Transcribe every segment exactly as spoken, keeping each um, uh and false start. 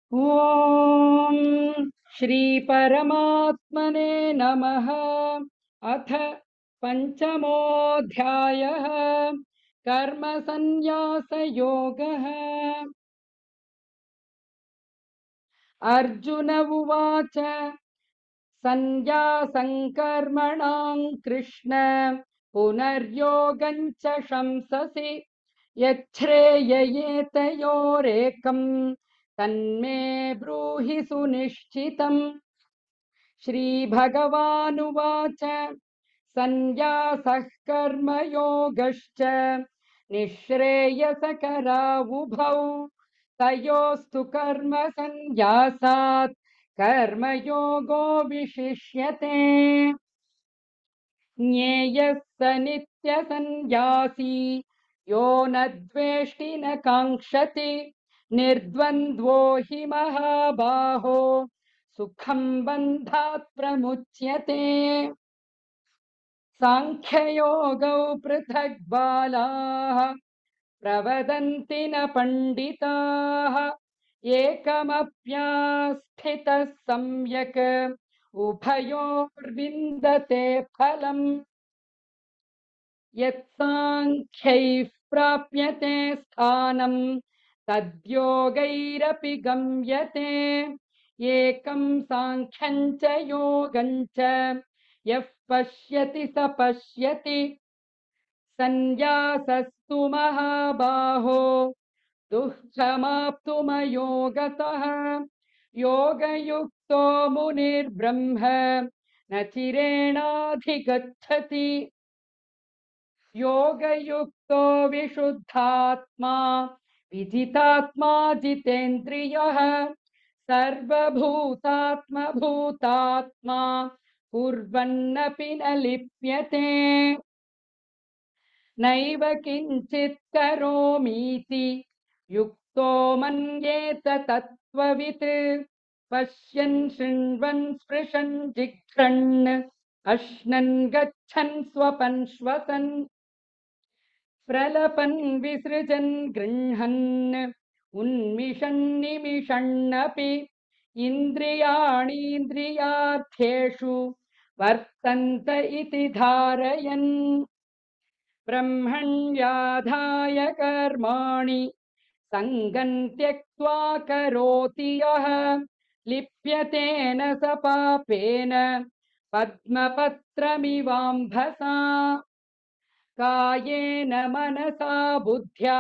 ॐ श्री परमात्मने नमः। अथ पंचमोऽध्यायः। कर्म संन्यास योगः। अर्जुन उवाच संन्यासं कर्मणां कृष्ण पुनर्योगं च शंससि यच्छ्रेययेतयोरेकम् तन्मे ब्रूहि सुनिश्चितम्। श्रीभगवानुवाच संन्यासः कर्मयोगश्च निःश्रेयसकरावुभौ तयोस्तु कर्म संन्यासात् कर्मयोगो विशिष्यते। ज्ञेयः स नित्यसंन्यासी यो न द्वेष्टि न काङ्क्षति निर्द्वन्द्वो हि महाबाहो सुखं बन्धात् प्रमुच्यते। साङ्ख्ययोगौ पृथक् बालाः प्रवदन्ति न पण्डिताः एकमप्यास्थितः सम्यक् उभयोर्विन्दते फलम्। यत्साङ्ख्यैः प्राप्यते स्थानम् तद्योगैरपि गम्यते। एकं साङ्ख्यं च योगं च यः पश्यति स पश्यति। संन्यासस्तु महाबाहो दुःखमाप्तुमयोगतः योगयुक्तो मुनिर्ब्रह्म न चिरेणाधिगच्छति। योगयुक्तो विशुद्धात्मा विजितात्मा जितेन्द्रियः सर्वभूतात्मभूतात्मा कुर्वन्नपि न लिप्यते। नैव किञ्चित् करोमीति युक्तो मन्येत तत्त्ववित् पश्यन् शृण्वन् स्पृशन् जिघ्रन् अश्नन् गच्छन् स्वपन् श्वसन् प्रलपन् विसृजन् गृह्णन् उन्मिषन् निमिषन्नपि इन्द्रियाणीन्द्रियार्थेषु वर्तन्त इति धारयन् ब्रह्मण्याधाय कर्माणि सङ्गम् त्यक्त्वा करोति यः लिप्यतेन स पापेन पद्मपत्रमिवाम्भसा। कायेन मनसा बुद्ध्या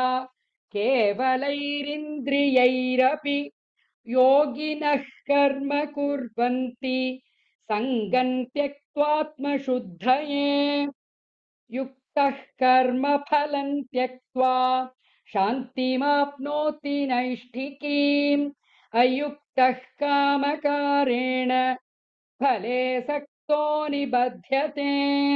केवलैरिन्द्रियैरपि योगिनः कर्म कुर्वन्ति सङ्गम् त्यक्त्वात्मशुद्धये। युक्तः कर्मफलं त्यक्त्वा शान्तिमाप्नोति नैष्ठिकीम् अयुक्तः कामकारेण फले सक्तो निबध्यते।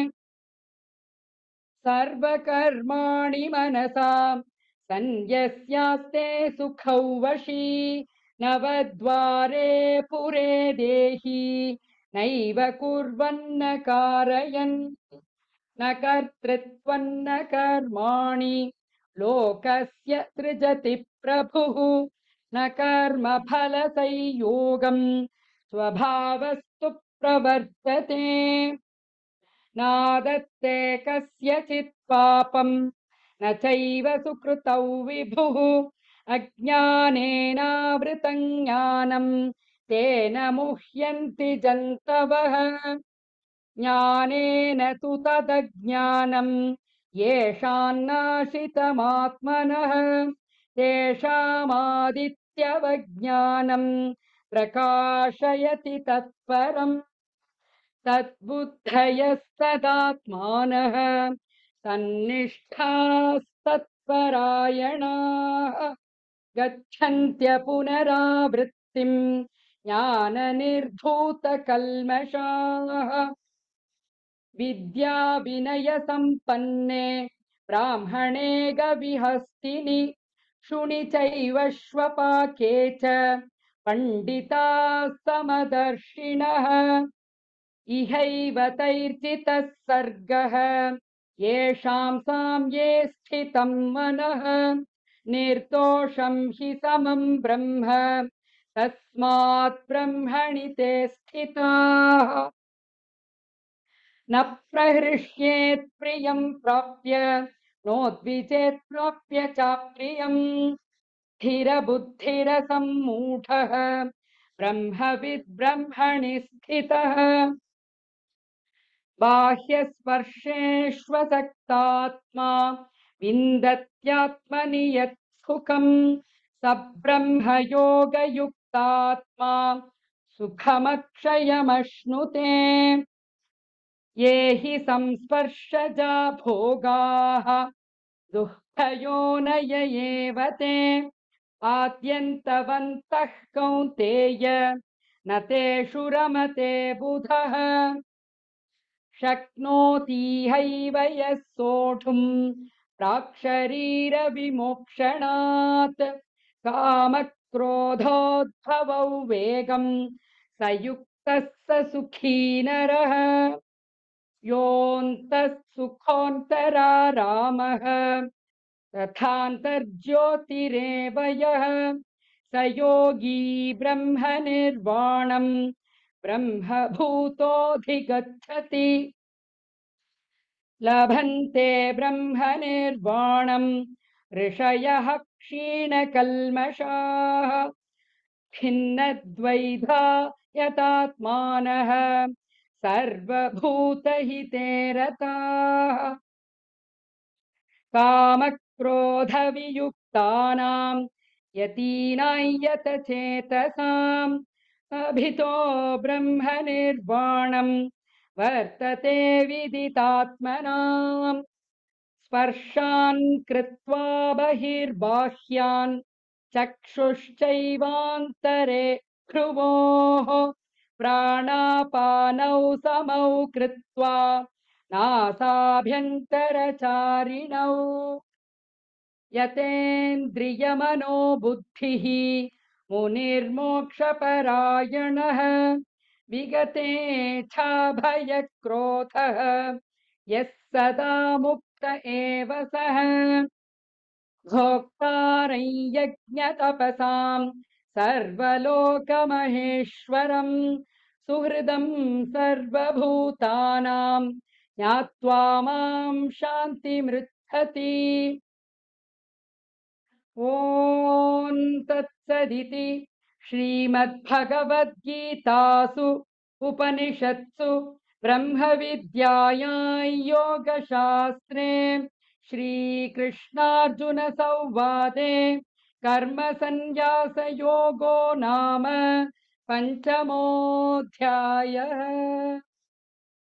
सर्वकर्माणि मनसा सन्न्यस्यास्ते सुखौ वशी नवद्वारे पुरे देहि नैव कुर्वन्न कारयन् न कर्तृत्वं न कर्माणि लोकस्य सृजति प्रभुः न कर्मफलसंयोगम् स्वभावस्तु प्रवर्तते। नादत्ते कस्यचित् पापम् न चैव सुकृतौ विभुः अज्ञानेनावृतं ज्ञानम् तेन मुह्यन्ति जन्तवः। ज्ञानेन तु तदज्ञानम् येषान्नाशितमात्मनः तेषामादित्यवज्ञानम् प्रकाशयति तत्परम्। तद्बुद्धयस्तदात्मानः तन्निष्ठास्तत्परायणाः गच्छन्त्य पुनरावृत्तिम् ज्ञाननिर्धूतकल्मषाः। विद्या विनय संपन्ने ब्राह्मणे गविहस्तिनि शुनि चैव श्वपाके च पंडिताः समदर्शिनः। इहैव तैर्जितः सर्गः येषां साम्ये स्थितं मनः निर्दोषं हि समं ब्रह्म तस्मात् ब्रह्मणि ते स्थिताः न प्रहृष्येत् प्रियं प्राप्य नोद्विजेत् प्राप्य चाप्रियम् स्थिरबुद्धिरसम्मूढः ब्रह्मविद् ब्रह्मणि स्थितः बाह्यस्पर्शेष्वसक्तात्मा विन्दत्यात्मनि यत् सुखम् स ब्रह्मयोगयुक्तात्मा सुखमक्षयमश्नुते ये हि संस्पर्शजा भोगाः दुःखयोनय एव ते आद्यन्तवन्तः कौन्तेय न तेषु रमते बुधः शक्नोति हैव यः सोढुम् प्राक्शरीरविमोक्षणात् कामक्रोधोद्भवौ वेगम् स युक्तः स सुखी नरः योऽन्तः सुखोऽन्तरारामः तथान्तर्ज्योतिरेव यः स योगी ब्रह्मनिर्वाणम् ब्रह्मभूतोऽधिगच्छति लभन्ते ब्रह्मनिर्वाणम् ऋषयः क्षीणकल्मषाः खिन्नद्वैधा यतात्मानः सर्वभूतहिते रताः कामक्रोधवियुक्तानाम् यतीनां यतचेतसाम् अभितो ब्रह्मनिर्वाणम् वर्तते विदितात्मनाम् स्पर्शान् कृत्वा बहिर्बाह्यान् चक्षुश्चैवान्तरे भ्रुवोः प्राणापानौ समौ कृत्वा नासाभ्यन्तरचारिणौ यतेन्द्रियमनो बुद्धिः मुनिर्मोक्षपरायणः विगतेच्छाभयक्रोधः यः सदा मुक्त एव सः भोक्तारं यज्ञतपसां सर्वलोकमहेश्वरम् सुहृदं सर्वभूतानां ज्ञात्वा मां शान्तिमृच्छति ॐ तत्सदिति श्रीमद्भगवद्गीतासु उपनिषत्सु ब्रह्मविद्यायां योगशास्त्रे श्रीकृष्णार्जुनसंवादे कर्मसन्न्यासयोगो नाम पञ्चमोऽध्यायः।